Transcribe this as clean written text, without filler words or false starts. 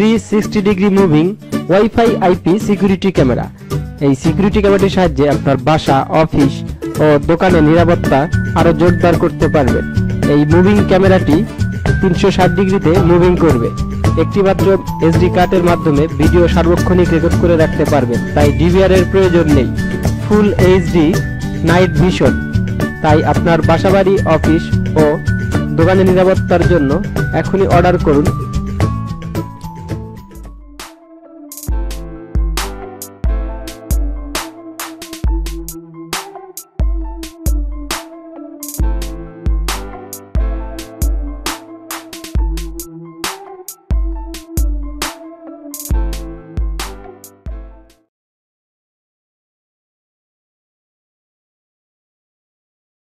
360 degree moving WiFi IP security camera. এই security ক্যামেরাটির সাহায্যে আপনার বাসা, অফিস ও দোকানে নিরাপত্তা আরো জোরদার করতে পারবেন। এই মুভিং ক্যামেরাটি 360 ডিগ্রিতে মুভিং করবে। একটি মাত্র এসডি কার্ডের মাধ্যমে ভিডিও সার্বক্ষণিক রেকর্ড করে রাখতে পারবেন, তাই ডিভিআর এর প্রয়োজন নেই। ফুল এইচডি নাইট ভিশন, তাই আপনার বাসাবাড়ি, অফিস ও দোকানে নিরাপত্তার জন্য এখনই অর্ডার করুন